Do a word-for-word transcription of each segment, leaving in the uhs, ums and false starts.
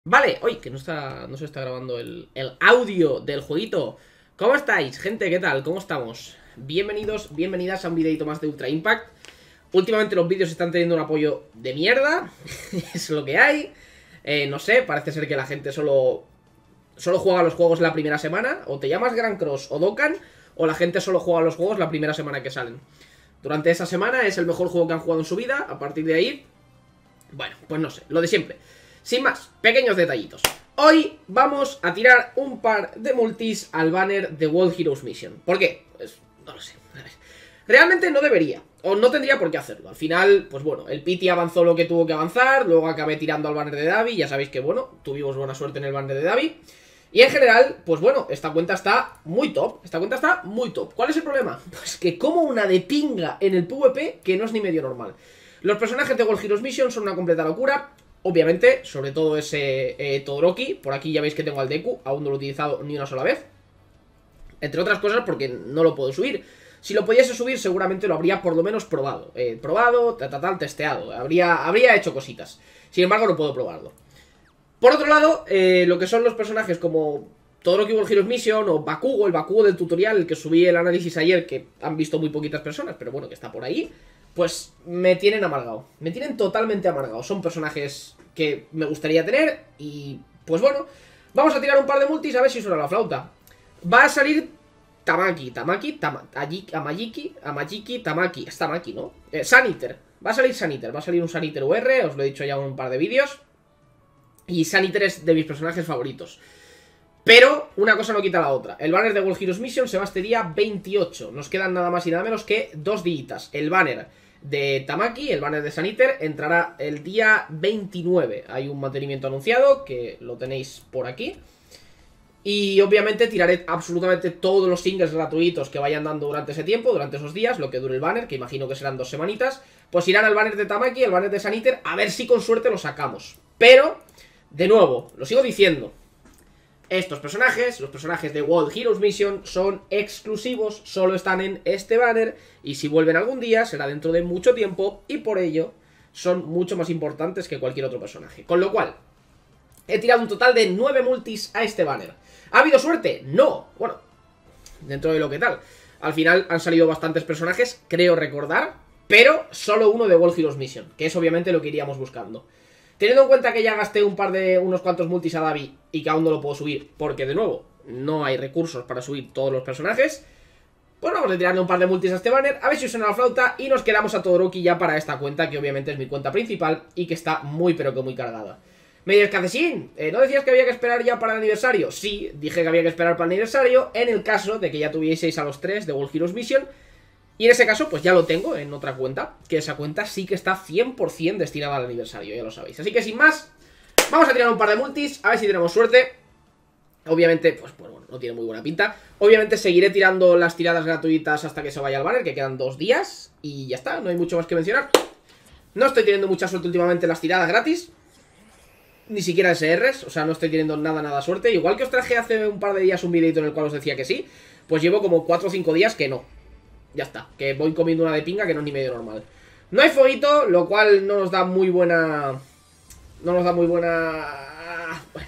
Vale, hoy que no está, no se está grabando el, el audio del jueguito. ¿Cómo estáis, gente? ¿Qué tal? ¿Cómo estamos? Bienvenidos, bienvenidas a un videito más de Ultra Impact. Últimamente los vídeos están teniendo un apoyo de mierda. Es lo que hay. eh, No sé, parece ser que la gente solo Solo juega los juegos la primera semana. O te llamas Grand Cross o Dokkan, o la gente solo juega los juegos la primera semana que salen. Durante esa semana es el mejor juego que han jugado en su vida. A partir de ahí, bueno, pues no sé, lo de siempre. Sin más, pequeños detallitos. Hoy vamos a tirar un par de multis al banner de World Heroes Mission. ¿Por qué? Pues no lo sé. A ver. Realmente no debería, o no tendría por qué hacerlo. Al final, pues bueno, el Pity avanzó lo que tuvo que avanzar. Luego acabé tirando al banner de Davi. Ya sabéis que, bueno, tuvimos buena suerte en el banner de Davi. Y en general, pues bueno, esta cuenta está muy top. Esta cuenta está muy top. ¿Cuál es el problema? Pues que como una de pinga en el PvP que no es ni medio normal. Los personajes de World Heroes Mission son una completa locura. Obviamente, sobre todo ese eh, Todoroki. Por aquí ya veis que tengo al Deku. Aún no lo he utilizado ni una sola vez. Entre otras cosas porque no lo puedo subir. Si lo pudiese subir seguramente lo habría por lo menos probado. Eh, probado, tal, tal, tal, testeado. Habría, habría hecho cositas. Sin embargo no puedo probarlo. Por otro lado, eh, lo que son los personajes como Todoroki World Heroes Mission o Bakugo, el Bakugo del tutorial, el que subí el análisis ayer, que han visto muy poquitas personas, pero bueno, que está por ahí. Pues me tienen amargado, me tienen totalmente amargado. Son personajes que me gustaría tener y pues bueno, vamos a tirar un par de multis a ver si suena la flauta. Va a salir Tamaki, Tamaki, Tama, Ajiki, Amajiki, Amajiki, Tamaki, es Tamaki, ¿no? Eh, Saniter, va a salir Saniter, va a salir un Saniter U R, os lo he dicho ya en un par de vídeos. Y Saniter es de mis personajes favoritos. Pero una cosa no quita la otra. El banner de World Heroes Mission se va este día veintiocho. Nos quedan nada más y nada menos que dos días. El banner de Tamaki, el banner de Saniter, entrará el día veintinueve. Hay un mantenimiento anunciado que lo tenéis por aquí. Y obviamente tiraré absolutamente todos los singles gratuitos que vayan dando durante ese tiempo, durante esos días, lo que dure el banner, que imagino que serán dos semanitas. Pues irán al banner de Tamaki, el banner de Saniter, a ver si con suerte lo sacamos. Pero, de nuevo, lo sigo diciendo, estos personajes, los personajes de World Heroes Mission, son exclusivos, solo están en este banner, y si vuelven algún día será dentro de mucho tiempo, y por ello son mucho más importantes que cualquier otro personaje. Con lo cual, he tirado un total de nueve multis a este banner. ¿Ha habido suerte? No. Bueno, dentro de lo que tal. Al final han salido bastantes personajes, creo recordar, pero solo uno de World Heroes Mission, que es obviamente lo que iríamos buscando. Teniendo en cuenta que ya gasté un par de unos cuantos multis a Davi y que aún no lo puedo subir, porque de nuevo, no hay recursos para subir todos los personajes, pues vamos a tirarle un par de multis a este banner, a ver si suena la flauta y nos quedamos a Todoroki ya para esta cuenta, que obviamente es mi cuenta principal y que está muy pero que muy cargada. Me dices, Cacesín, ¿eh, ¿no decías que había que esperar ya para el aniversario? Sí, dije que había que esperar para el aniversario en el caso de que ya tuvieseis a los tres de World Heroes Mission. Y en ese caso, pues ya lo tengo en otra cuenta, que esa cuenta sí que está cien por cien destinada al aniversario, ya lo sabéis. Así que sin más, vamos a tirar un par de multis, a ver si tenemos suerte. Obviamente, pues bueno, no tiene muy buena pinta. Obviamente seguiré tirando las tiradas gratuitas hasta que se vaya al banner, que quedan dos días. Y ya está, no hay mucho más que mencionar. No estoy teniendo mucha suerte últimamente en las tiradas gratis. Ni siquiera S Rs, o sea, no estoy teniendo nada, nada suerte. Igual que os traje hace un par de días un videito en el cual os decía que sí, pues llevo como cuatro o cinco días que no. Ya está, que voy comiendo una de pinga que no es ni medio normal. No hay fueguito, lo cual no nos da muy buena... No nos da muy buena... Bueno.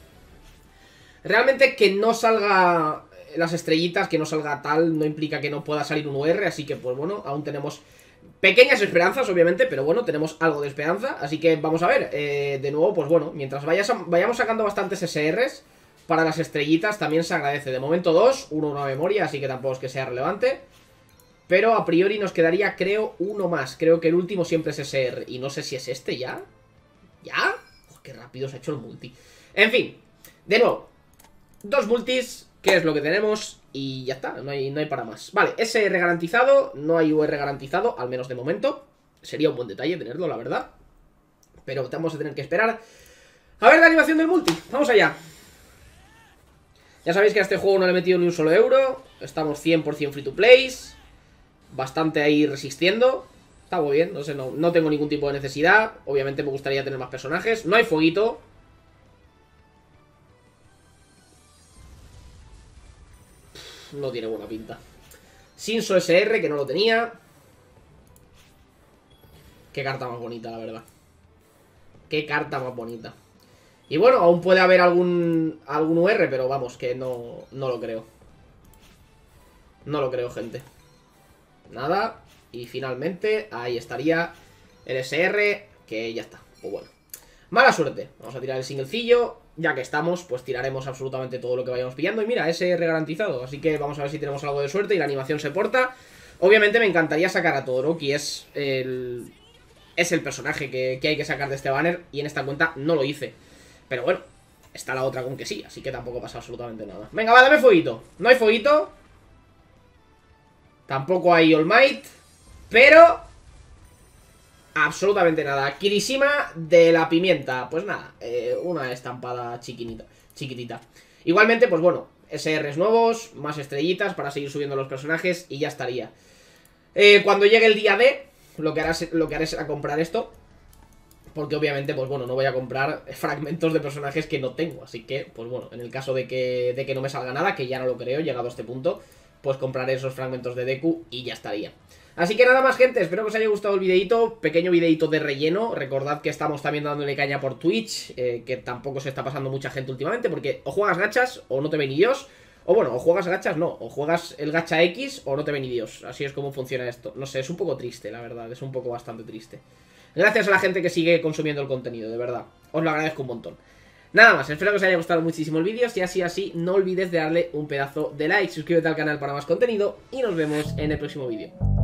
Realmente que no salga las estrellitas, que no salga tal, no implica que no pueda salir un U R, así que pues bueno, aún tenemos pequeñas esperanzas, obviamente, pero bueno, tenemos algo de esperanza, así que vamos a ver. eh, De nuevo, pues bueno, mientras vayas a, vayamos sacando bastantes S Rs para las estrellitas, también se agradece. De momento dos, uno una memoria, así que tampoco es que sea relevante. Pero a priori nos quedaría, creo, uno más. Creo que el último siempre es S R. Y no sé si es este ya. ¿Ya? Oh, qué rápido se ha hecho el multi. En fin, de nuevo, dos multis, que es lo que tenemos. Y ya está, no hay, no hay para más. Vale, S R garantizado, no hay U R garantizado, al menos de momento. Sería un buen detalle tenerlo, la verdad. Pero vamos a tener que esperar a ver la animación del multi. Vamos allá. Ya sabéis que a este juego no le he metido ni un solo euro. Estamos cien por cien free to play. Bastante ahí resistiendo. Está muy bien, no sé, no, no tengo ningún tipo de necesidad. Obviamente me gustaría tener más personajes. No hay fueguito. No tiene buena pinta. Sinso S R, que no lo tenía. Qué carta más bonita, la verdad. Qué carta más bonita. Y bueno, aún puede haber algún algún U R, pero vamos, que no, no lo creo. No lo creo, gente. Nada. Y finalmente, ahí estaría el S R, que ya está. Pues bueno. Mala suerte. Vamos a tirar el singlecillo. Ya que estamos, pues tiraremos absolutamente todo lo que vayamos pillando. Y mira, S R garantizado. Así que vamos a ver si tenemos algo de suerte y la animación se porta. Obviamente me encantaría sacar a Todoroki. Es el... Es el personaje que, que hay que sacar de este banner. Y en esta cuenta no lo hice. Pero bueno, está la otra con que sí. Así que tampoco pasa absolutamente nada. Venga, va, dame fueguito. No hay fueguito. Tampoco hay All Might. Pero... absolutamente nada. Kirishima de la pimienta. Pues nada, eh, una estampada chiquinita, chiquitita. Igualmente, pues bueno, S Rs nuevos, más estrellitas para seguir subiendo los personajes y ya estaría. Eh, cuando llegue el día D, lo que, hará, lo que haré será comprar esto. Porque obviamente, pues bueno, no voy a comprar fragmentos de personajes que no tengo. Así que, pues bueno, en el caso de que, de que no me salga nada, que ya no lo creo, llegado a este punto, pues compraré esos fragmentos de Deku y ya estaría. Así que nada más, gente, espero que os haya gustado el videito. Pequeño videito de relleno. Recordad que estamos también dándole caña por Twitch, eh, que tampoco se está pasando mucha gente últimamente, porque o juegas gachas o no te ve ni Dios. O bueno, o juegas gachas, no, o juegas el gacha X o no te ve ni Dios. Así es como funciona esto. No sé, es un poco triste, la verdad, es un poco bastante triste. Gracias a la gente que sigue consumiendo el contenido, de verdad. Os lo agradezco un montón. Nada más, espero que os haya gustado muchísimo el vídeo. Si así así, no olvides de darle un pedazo de like, suscríbete al canal para más contenido y nos vemos en el próximo vídeo.